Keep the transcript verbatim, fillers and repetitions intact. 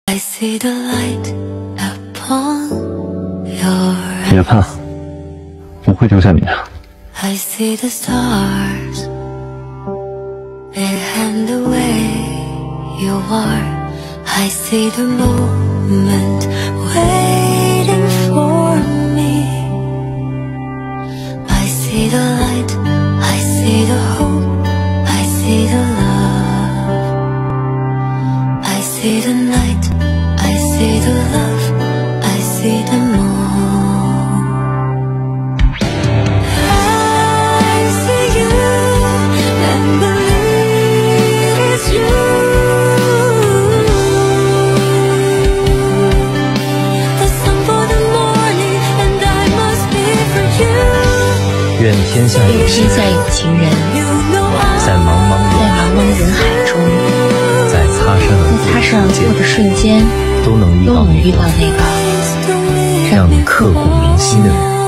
别怕，不会丢下你的。 I see the stars and the way you are. I see the moment waiting for me. I see the light, I see the hope, I see the love. I see the night, I see the love, I see the moon. 愿天下有情人，在茫茫在茫茫人海中， 在擦身而过在擦身而过的瞬间， 都能遇到那个都能遇到那个让你刻骨铭心的人。